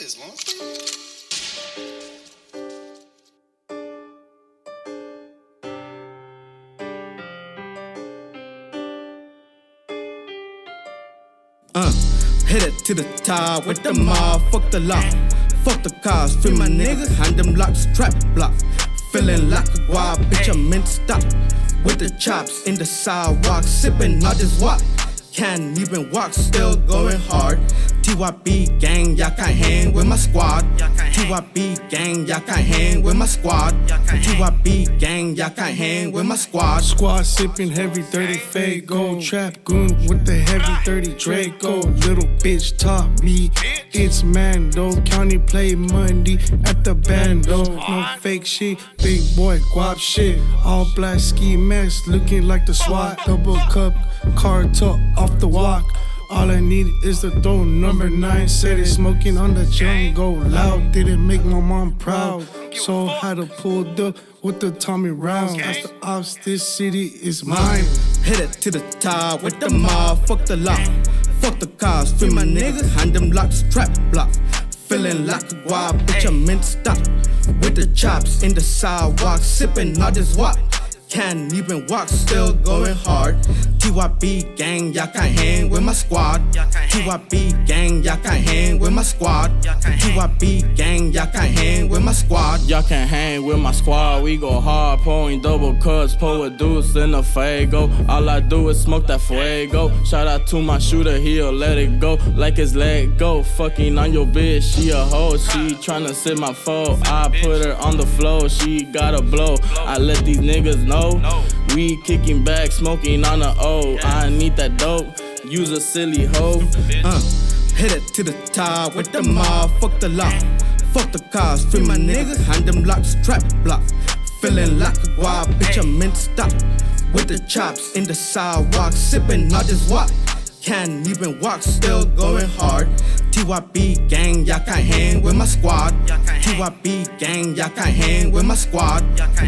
is long. Hit it to the top with the mob, fuck the law. Fuck the cars, free my niggas, hand them locks, trap block. Feeling like a guap, bitch, I'm in stock. With the chops in the sidewalk, sipping all this walk. Can't even walk, still going hard. TYB gang, y'all can't hang with my squad. TYB gang, y'all can't hang with my squad. TYB gang, y'all can't hang with my squad. Squad sipping heavy 30 Fago. Trap goon with the heavy 30 Draco. Little bitch top me, it's Mando. County play Monday at the bando. No fake shit, big boy guap shit. All black ski mask, looking like the SWAT. Double cup, car talk off the walk. All I need is the dough. Number 9 said it, smoking on the jungle. Loud, didn't make my mom proud. So had to pull up with the Tommy round. As the ops, this city is mine. Hit it to the top with the mob, fuck the law. Fuck the cars, free my niggas, hand them locks, trap block. Feeling like a guap, bitch, I'm in stock. With the chops in the sidewalk, sipping all this walk. Can't even walk, still going hard. TYB gang, y'all can't hang with my squad. TYB gang, y'all can't hang with my squad. TYB gang, y'all can't hang with my squad. Y'all can't hang with my squad. We go hard, pouring double cuts, pull a deuce in a Fago. All I do is smoke that fuego. Shout out to my shooter, he'll let it go like his leg go. Fucking on your bitch, she a hoe. She tryna sit my foe. I put her on the floor, she gotta blow. I let these niggas know. We kicking back, smoking on the O. I need that dope, use a silly hoe. Hit it to the top with the mob, fuck the law. Fuck the cars, free my niggas, hand them locks, trap block. Feeling like a guap, bitch, I'm in stock. With the chops in the sidewalk, sipping all this walk. Can't even walk, still going hard. TYB gang, y'all can't hang with my squad. TYB gang, y'all can't hang with my squad.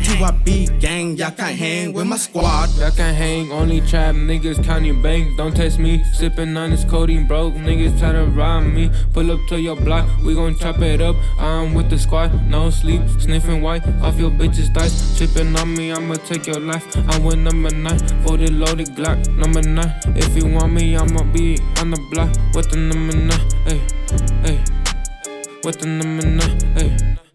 TYB gang, y'all can't hang with my squad. Y'all can't hang, only trap niggas counting bank. Don't test me, sipping on this codeine broke. Niggas try to rob me, pull up to your block, we gon' chop it up. I'm with the squad, no sleep, sniffing white off your bitch's thighs. Tripping on me, I'ma take your life. I'm with number 9, for the loaded Glock. Number 9, if you want me, I'ma be on the block with the number 9. Hey, hey, with the number 9. Hey.